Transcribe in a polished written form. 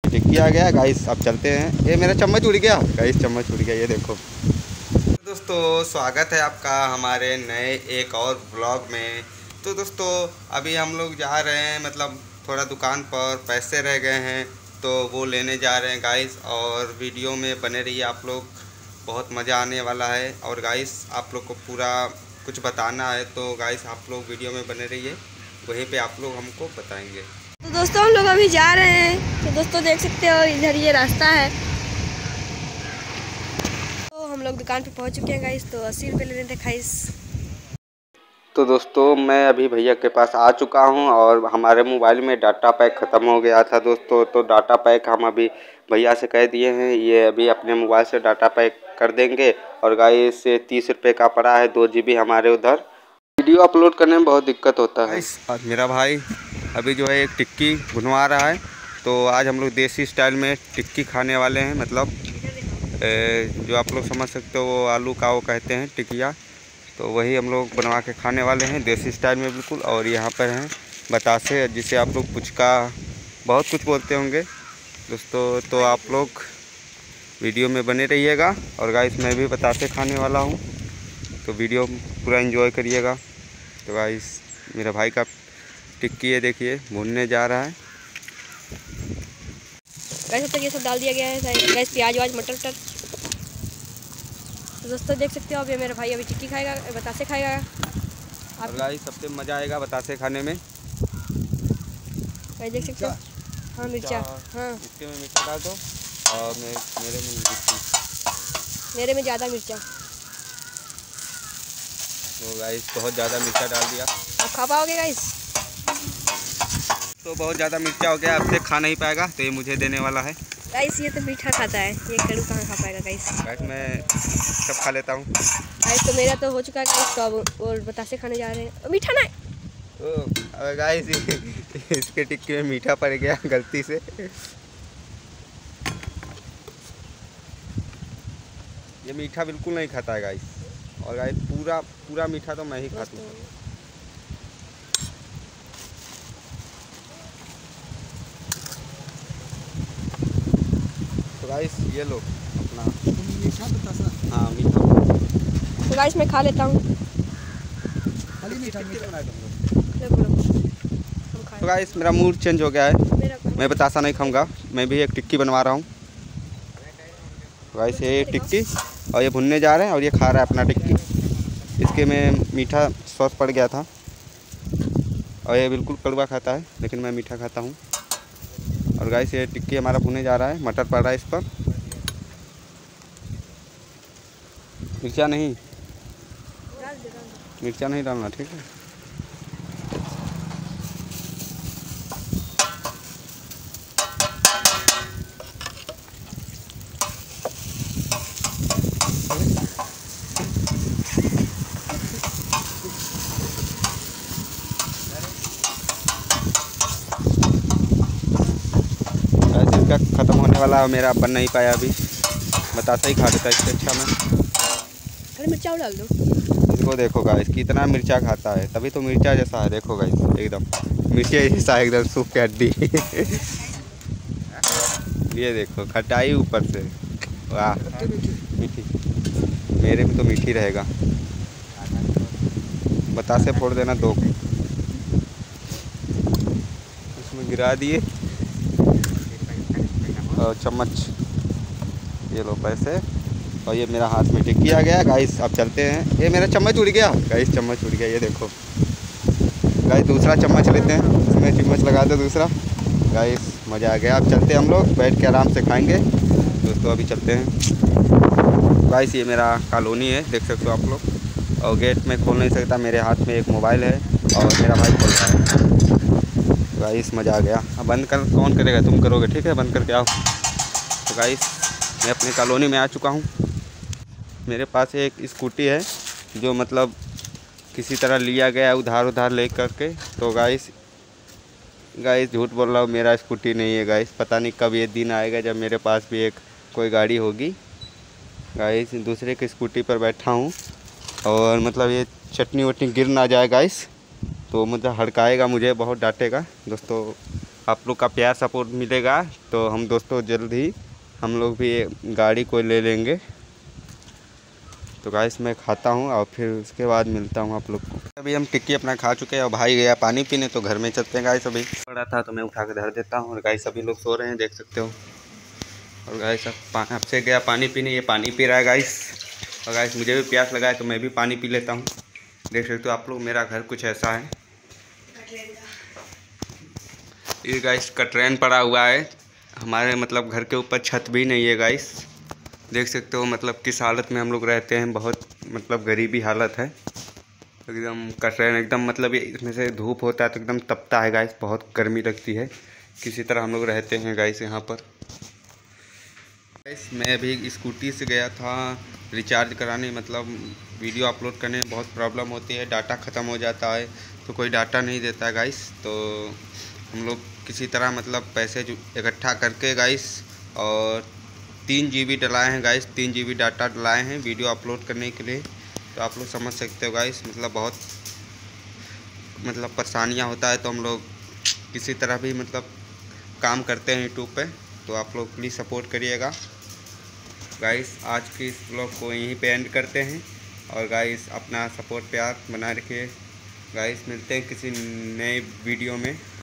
टिक्की आ गया गाइस। अब चलते हैं। ये मेरा चम्मच उड़ गया गाइस, चम्मच उड़ गया, ये देखो। दोस्तों स्वागत है आपका हमारे नए एक और ब्लॉग में। तो दोस्तों अभी हम लोग जा रहे हैं, मतलब थोड़ा दुकान पर पैसे रह गए हैं तो वो लेने जा रहे हैं गाइस। और वीडियो में बने रहिए आप लोग, बहुत मज़ा आने वाला है। और गाइस आप लोग को पूरा कुछ बताना है तो गाइस आप लोग वीडियो में बने रहिए, वहीं पे आप लोग हमको बताएंगे। तो दोस्तों हम लोग अभी जा रहे हैं। तो दोस्तों देख सकते हो इधर ये रास्ता है। तो हम लोग दुकान पे पहुंच चुके हैं गाइस। तो 80 रुपये ले रहे थे गाइस। तो दोस्तों मैं अभी भैया के पास आ चुका हूं और हमारे मोबाइल में डाटा पैक ख़त्म हो गया था दोस्तों। तो डाटा पैक हम अभी भैया से कह दिए हैं, ये अभी अपने मोबाइल से डाटा पैक कर देंगे। और गाइस 30 रुपये का पड़ा है 2 GB हमारे उधर। वीडियो अपलोड करने में बहुत दिक्कत होता है। आज मेरा भाई अभी जो है एक टिक्की भुनवा रहा है। तो आज हम लोग देसी स्टाइल में टिक्की खाने वाले हैं, मतलब जो आप लोग समझ सकते हो वो आलू का वो कहते हैं टिकिया। तो वही हम लोग बनवा के खाने वाले हैं देसी स्टाइल में बिल्कुल। और यहाँ पर हैं बतासे, जिसे आप लोग पुचका बहुत कुछ बोलते होंगे दोस्तों। तो आप लोग वीडियो में बने रहिएगा। और गाइस मैं भी बतासे खाने वाला हूँ, तो वीडियो पूरा एंजॉय करिएगा। तो गाइस मेरा भाई का टिक्की है, देखिए भूनने जा रहा है। गाइस तक ये सब डाल दिया गया है गाइस, प्याज वाज मटर वटर। तो दोस्तों देख सकते हो अभी मेरा भाई अभी टिक्की खाएगा, बतासे खाएगा। और गाइस सबसे मज़ा आएगा बतासे खाने में। गाइस देख सकते हो। हाँ मिर्चा, हाँ इसके में मिर्चा डाल दो। और मेरे में ज़्यादा मिर्चा। तो गाइस बहुत ज़्यादा मिर्चा डाल दिया। आप खा पाओगे गाइस? तो बहुत ज़्यादा मिर्चा हो गया, अब से खा नहीं पाएगा, तो ये मुझे देने वाला है। गाइस ये तो मीठा खाता है, ये कड़ू कहाँ खा पाएगा गाइस? गाइस मैं सब खा लेता हूँ। गाइस तो मेरा तो हो चुका है गाइस। तो अब और बतासे खाने जा रहे हैं। मीठा ना तो अब गाइस इसके टिक्की में मीठा पड़ गया गलती से। ये मीठा बिल्कुल नहीं खाता है गाइस। और गाइस पूरा मीठा तो मैं ही खाता हूँ। तो गाइस ये लो अपना मीठा बतासा। हाँ मीठा। तो गाइस मैं खा लेता हूँ। तो गाइस मेरा मूड चेंज हो गया है, मैं बतासा नहीं खाऊंगा, मैं भी एक टिक्की बनवा रहा हूँ। गाइस ये टिक्की और ये भुनने जा रहे हैं और ये खा रहा है अपना टिक्की। इसके में मीठा सॉस पड़ गया था और ये बिल्कुल कड़वा खाता है, लेकिन मैं मीठा खाता हूँ। और गाइस ये टिक्की हमारा भुने जा रहा है, मटर पड़ रहा है इस पर। मिर्चा नहीं डालना, ठीक है। इसका ख़त्म होने वाला है, मेरा बन नहीं पाया अभी, बतासा ही खा लेता इससे अच्छा मैं। अरे मिर्चा डाल दो। इसको देखो गाइस कितना मिर्चा खाता है, तभी तो मिर्चा जैसा है। देखो गाइस एकदम मिर्चा जैसा, एकदम सूख के हड्डी। ये देखो खटाई ऊपर से, वाह मीठी। मेरे में तो मीठी रहेगा। बतासे फोड़ देना 2, उसमें गिरा दिए। और चम्मच ये लो पैसे। और ये मेरा हाथ में टिक्की आ गया गाइस। अब चलते हैं। ये मेरा चम्मच उड़ गया गाइस, चम्मच उड़ गया, ये देखो गाइस। दूसरा चम्मच लेते हैं, इसमें चम्मच लगा दो दूसरा। गाइस मज़ा आ गया। अब चलते हैं, हम लोग बैठ के आराम से खाएंगे दोस्तों। अभी चलते हैं गाइस। ये मेरा कॉलोनी है, देख सकते हो आप लोग। और गेट में खोल नहीं सकता, मेरे हाथ में एक मोबाइल है और मेरा भाई खोल रहा है। गाइस मज़ा आ गया। अब बंद कर, कौन करेगा? तुम करोगे, ठीक है बंद करके आओ। तो गाइस मैं अपनी कॉलोनी में आ चुका हूँ। मेरे पास एक स्कूटी है जो मतलब किसी तरह लिया गया उधार ले करके। तो गाइस झूठ बोल रहा हूँ, मेरा स्कूटी नहीं है गाइस। पता नहीं कब ये दिन आएगा जब मेरे पास भी एक कोई गाड़ी होगी गाइस। दूसरे की स्कूटी पर बैठा हूँ और मतलब ये चटनी वटनी गिर ना जाए गाइस, तो मतलब हड़काएगा मुझे, बहुत डांटेगा दोस्तों। आप लोग का प्यार सपोर्ट मिलेगा तो हम दोस्तों जल्द ही हम लोग भी गाड़ी को ले लेंगे। तो गाइस मैं खाता हूँ और फिर उसके बाद मिलता हूँ आप लोग को। अभी हम टिक्की अपना खा चुके हैं और भाई गया पानी पीने, तो घर में चलते हैं गाइस। अभी पड़ा था तो मैं उठा के धर देता हूँ। और गाइस सभी लोग सो रहे हैं, देख सकते हो। और गाइस अब से गया पानी पीने, ये पानी पी रहा है गाइस। और गाइस मुझे भी प्यास लगा है तो मैं भी पानी पी लेता हूँ। देख सकते हो आप लोग, मेरा घर कुछ ऐसा है। ये गाइस कटरैन पड़ा हुआ है हमारे मतलब घर के ऊपर, छत भी नहीं है गाइस। देख सकते हो मतलब किस हालत में हम लोग रहते हैं, बहुत मतलब गरीबी हालत है एकदम। कटरैन एकदम मतलब ये इसमें से धूप होता है तो एकदम तपता है गाइस, बहुत गर्मी लगती है। किसी तरह हम लोग रहते हैं गाइस यहाँ पर। गाइस मैं अभी स्कूटी से गया था रिचार्ज कराने, मतलब वीडियो अपलोड करने में बहुत प्रॉब्लम होती है, डाटा ख़त्म हो जाता है तो कोई डाटा नहीं देता है गाइस। तो हम लोग किसी तरह मतलब पैसे इकट्ठा करके गाइस और 3 GB डलाए हैं गाइस, 3 GB डाटा डलाए हैं वीडियो अपलोड करने के लिए। तो आप लोग समझ सकते हो गाइस, मतलब बहुत मतलब परेशानियाँ होता है। तो हम लोग किसी तरह भी मतलब काम करते हैं यूट्यूब पे। तो आप लोग प्लीज़ सपोर्ट करिएगा गाइस। आज की इस ब्लॉग को यहीं पे एंड करते हैं। और गाइस अपना सपोर्ट प्यार बना रखिए गाइस। मिलते हैं किसी नए वीडियो में।